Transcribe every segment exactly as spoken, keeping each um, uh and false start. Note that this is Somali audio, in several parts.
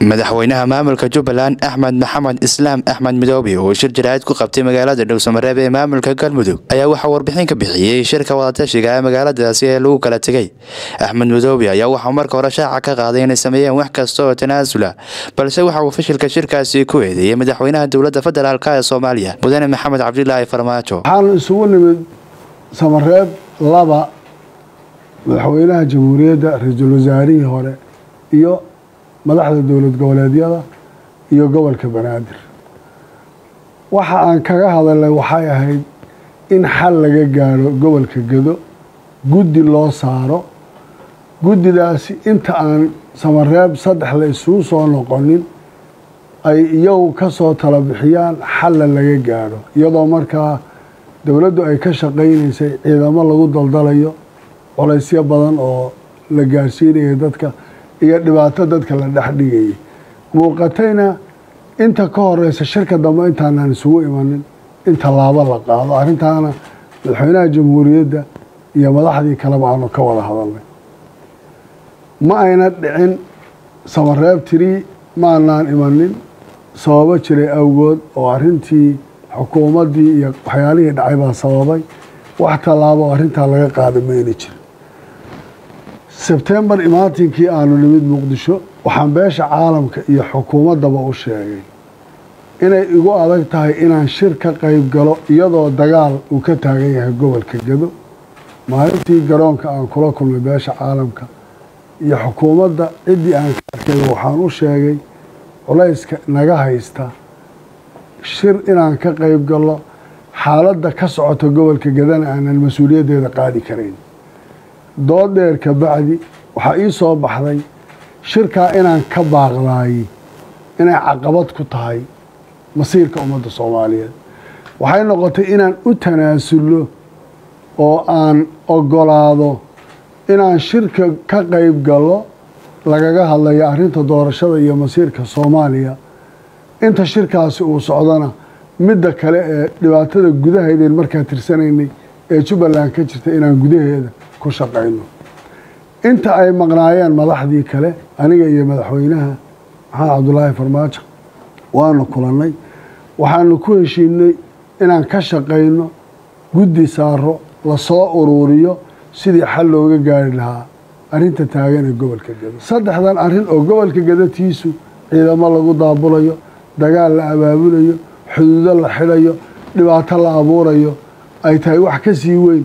madaxweynaha maamulka Jubbaland Axmed Maxamed Islaam Axmed Midoobe oo shir jiraad ku qabtay magaalada Dhowsamareeb ee maamulka Galmudug ayaa waxa warbixin ka bixiyay shirka wadatashiga ee magaaladaasi ee lagu kala tagay. Axmed Midoobe ayaa waxa marka hore shaaca ka qaaday inay sameeyeen wax kasta oo tanaasula, balse waxa uu fashilka shirkaasi ku eedeeyay madaxweynaha dowladda federaalka ee Soomaaliya Mudane Maxamed Cabdilaahi Farmaajo. waxaan isugu nimid Samareeb laba madaxweynaha jamhuuriyadda ra'iisul wasaarihii hore iyo madaxda dowlad goboleedyada iyo gobolka Banaadir. waxa aan kaga hadalay waxay ahayd in xal laga gaaro gobolka Gado, guddi loo saaro. guddidaasi inta aan Samareeb saddex la isugu soo noqonin ay iyagu ka soo tala bixiyaan xal laga gaaro, iyadoo markaa dowladdu ay ka shaqeynaysay ciidamo lagu daldalayo culaysyo badan oo la gaarsiinayay dadka iyo dhibaato dadka la dhex dhigayay. muuqatayna inta ka horeysa shirka dambe intaanaan isugu imanin in tallaabo la qaado. arrintaana madaxweynaha jamhuuriyadda iyo madaxdii kaleba aanu ka wada hadalnay. ma ayna dhicin Samareeb tiri ma aanaan imanin sababo jiray awgood oo arrintii xukuumaddii iyo waxyaalihii dhacay baa sababay. wax tallaabo arrintaa laga qaada mayna jirin. sebtembar imaantinkii aanu nimid Muqdisho waxaan beesha caalamka iyo xukuumaddaba u sheegay inay igu adag tahay inaan shir ka qayb galo iyadoo dagaal uu ka taagan yahay gobolka Gado. maalintii garoonka aan kula kulmay beesha caalamka iyo xukuumadda ciddii aan ka arkay waxaan u sheegay culayska naga haysta shir inaan ka qayb galo xaaladda ka socota gobolka Gadana aanan mas-uuliyaddeeda qaadi karayn. dood dheer ka bacdi waxaa ii soo baxday shirkaa inaan ka baaqdaayey inay caqabad ku tahay masiirka ummadda Soomaaliyeed. waxay noqotay inaan u tanaasulo oo aan ogolaado inaan shirka ka qayb galo lagaga hadlayo arrinta doorashada iyo masiirka Soomaaliya. inta shirkaasi uu socdana midda kale ee dhibaatada gudaheedeen markaa tirsanaynay ee Jubbaland ka jirta inaan gudaheeda ku shaqeyno. inta ay maqnaayeen madaxdii kale aniga iyo madaxweynaha Maxamed Cabdilaahi Farmaajo waanu kulannay. waxaanu ku heshiinay inaan ka shaqeyno guddi saaro la soo ururiyo sidii xal looga gaari lahaa arrinta taagan ee gobolka Gado. saddexdan arrin oo gobolka Gadatiisu ciidamo lagu daabulayo, dagaal la abaabulayo, xuduudo la xidhayo, dhibaato la abuurayo ay tahay wax ka sii weyn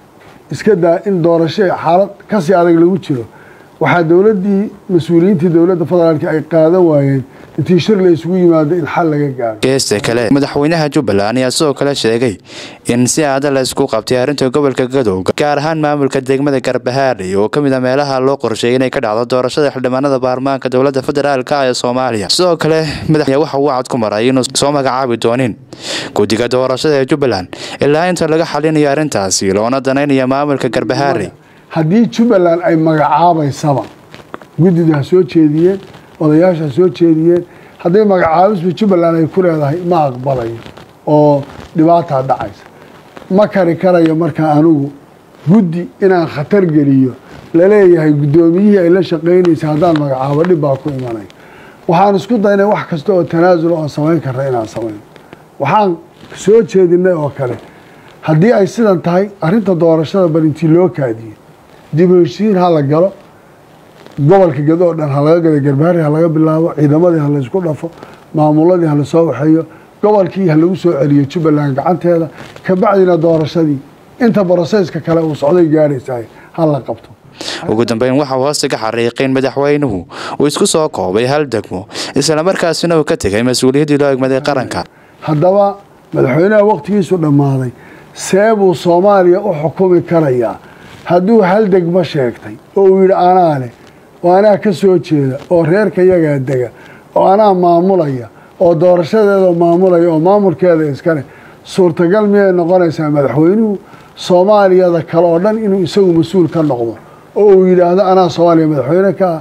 iska daa in doorasho xaalad ka sii adag lagu jiro. waxaa dowladdii mas-uuliyiintii dowladda federaalka ay qaadan waayeen intii shir la isugu yimaado in xal laga gaaro. geesta kale madaxweynaha Jubbaland ayaa sidoo kale sheegay in si aad la isku qabtay arrinta gobolka Gado, gaar ahaan maamulka degmada Garbahaare oo ka mid ah meelaha loo qorsheeyay inay ka dhacdo doorashada xildhibaanada baarlamaanka dowladda federaalka ee Soomaaliya. sidoo kale madaxweynaha waxa uu cad ku maray inuu soo magacaabi doonin guddiga doorashada ee Jubbaland ilaa inta laga xalinayo arrintaasi loona danaynayo maamulka Garbahaare. haddii Jubbaland ay magacaabaysaba guddida soo jeediyeen odayaasha soo jeediyeen haddii magacaabisba Jubbaland ay ku leedahay ma aqbalayo oo dhibaato dhacaysa. ma kari karayo markaa anigu guddi inaan khatar geliyo la leeyahay guddoomiyihii ay la shaqeynaysa haddaan magacaabo dhib baa ku imanaya. waxaan isku daynay wax kasta oo tanaasul oo samayn karna inaan samayno. waxaan soo jeedinay oo kale haddii ay sidan tahay arrinta doorashada bal intii loo kaadiyo dib u heshiin ha la galo gobolka Gado oo dhan ha laga gado, Garbahaare ha laga bilaabo, ciidamadii ha la isku dhafo, maamuladii ha la soo waxeeyo, gobolkii ha lagu soo celiyo Jubbaland gacanteeda, ka bacdina doorashadii inta boroseeska kale uu socday gaaraysaa ha la qabto. ugu dambeyn waxa uu hoosta ka xariiqay in madaxweynuhu uu isku soo koobay hal degmo isla markaasina uu ka tagay mas-uuliyaddii loo egmaday qaranka. haddaba madaxweynaha waqtigiisu dhammaaday see buu Soomaaliya u xukumi karayaa hadduu hal degmo sheegtay oo uu yidhi anaa leh oo anaa ka soo jeeda oo reerka yagaa dega oo anaa maamulaya oo doorashadeeda maamulaya oo maamulkeeda iska leh? suurtagal miyay noqonaysaa madaxweynuhu Soomaaliyada kale oo dhan inuu isagu mas-uul ka noqdo oo uu yidhaahdo anaa Soomaaliya madaxweyne ka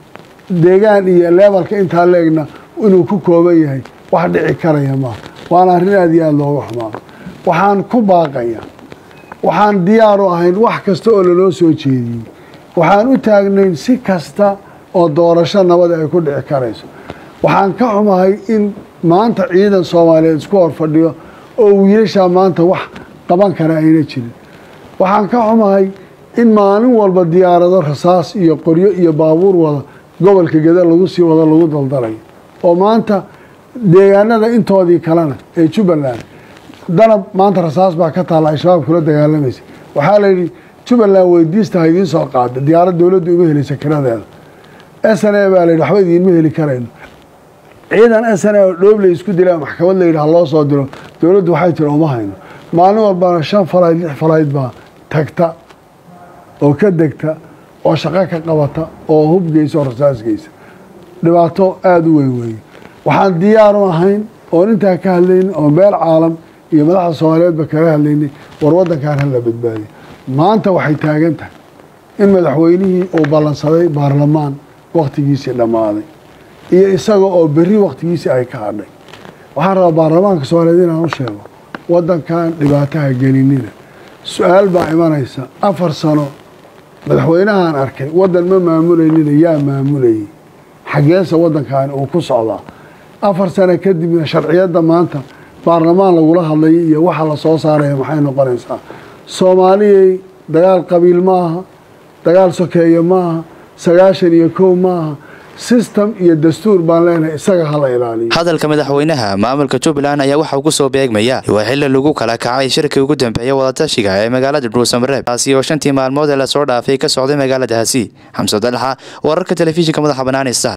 deegaan iyo leebalka intaa leegna inuu ku kooban yahay? wax dhici karaya maaha. waana arrin aad iyo aad looga xumaado. waxaan ku baaqayaa waxaan diyaar u ahayn wax kasta oo laloo soo jeediyey. waxaan u taagnayn si kasta oo doorasho nabad ay ku dhici karayso. waxaan ka xumahay in maanta ciidan Soomaaliyeed isku hor fadhiyo oo wiilasha maanta wax qaban kara ayna jirin waxaan ka xumahay in maalin walba diyaarado rasaas iyo qoryo iyo baabuur wada gobolka Gada lagu sii wada lagu daldalay oo maanta deegaanada intoodii kalena ee Jubbaland danab maanta rasaas baa ka taala shabaab kula dagaalamaysa waxa la yiri Jubbaland weydiista idin soo qaada diyaarad dawladdu uga helaysa kiradeeda S N A baa la yiri waxba idin ma heli kareen ciidan S N A oo dhooble isku dilay maxkamad la yiri loo soo diro dawladdu waxay tiri uma hayno maalin walba shan falayd lix falayd baa tagta oo ka degta oo shaqo ka qabata oo hub geyso rasaas geysa dhibaato aad u weyn weyn waxaan diyaar u ahayn oo inta ka hadlayn oo meel caalam iyo madaxda Soomaaliyeed ba kala hadlaynay war wadankan hal la badbaadiyo maanta waxay taagan tahay in madaxweynihii uu balansaday baarlamaan waqtigiisa dhamaaday iyo isaga oo bari waqtigiisa ay ka hadhay waxaan rabaa baarlamaanka Soomaaliyeed inaan u sheego wadankan dhibaataha gelinina su'aal baa imanaysa afar sano madaxweynahan arkay wadan ma maamulaynin yaa maamulayay xageesa wadankan uu ku socdaa afar sano kadibna sharciyada maanta baarlamaan lagu la hadlay iyo waxa la soo saaray maxay noqonaysaa Soomaaliyeed dagaal qabiil maaha dagaal sokeeye maaha sagaashan iyo kow maaha system iyo dastuur baan leenahay isaga hala ilaaliyo hadalka madaxweynaha maamulka Jubbaland ayaa waxa uu ku soo beegmaya waa xilli lagu kala kacay shirkii ugu dambeeyay wada tashiga ee magaalada Dhuusamareeb taasi oo shantii maalmood la soo dhaafay ka socday magaaladaasi Xamso Dalxa wararka telefishinka madaxa banaanaysa